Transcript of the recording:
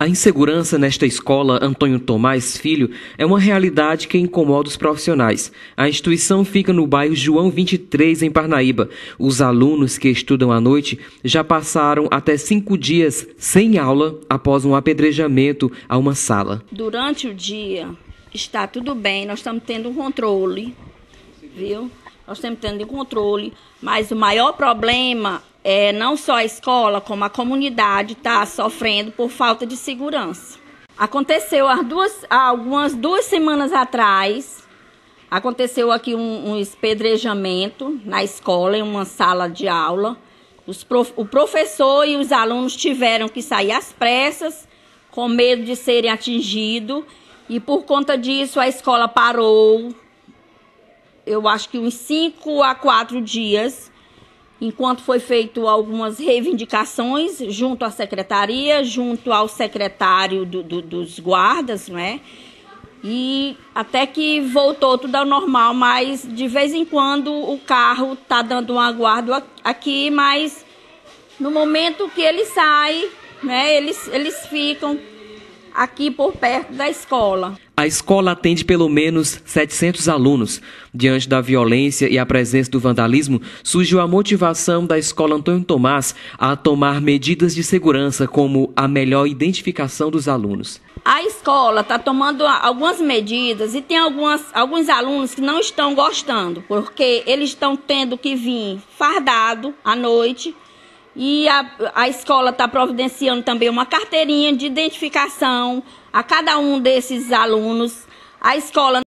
A insegurança nesta escola Antônio Tomás Filho é uma realidade que incomoda os profissionais. A instituição fica no bairro João 23, em Parnaíba. Os alunos que estudam à noite já passaram até 5 dias sem aula após um apedrejamento a uma sala. Durante o dia está tudo bem, nós estamos tendo um controle, viu? Nós estamos tendo um controle, mas o maior problema é não só a escola, como a comunidade está sofrendo por falta de segurança. Aconteceu algumas 2 semanas atrás, aconteceu aqui um apedrejamento na escola, em uma sala de aula. O professor e os alunos tiveram que sair às pressas, com medo de serem atingidos, e por conta disso a escola parou, eu acho que uns 5 a 4 dias, enquanto foi feito algumas reivindicações junto à secretaria, junto ao secretário dos guardas, né? E até que voltou tudo ao normal, mas de vez em quando o carro está dando uma guarda aqui, mas no momento que ele sai, né, eles ficam aqui por perto da escola. A escola atende pelo menos 700 alunos. Diante da violência e a presença do vandalismo, surgiu a motivação da escola Antônio Tomás a tomar medidas de segurança, como a melhor identificação dos alunos. A escola está tomando algumas medidas e tem alguns alunos que não estão gostando, porque eles estão tendo que vir fardado à noite. E a escola está providenciando também uma carteirinha de identificação a cada um desses alunos. A escola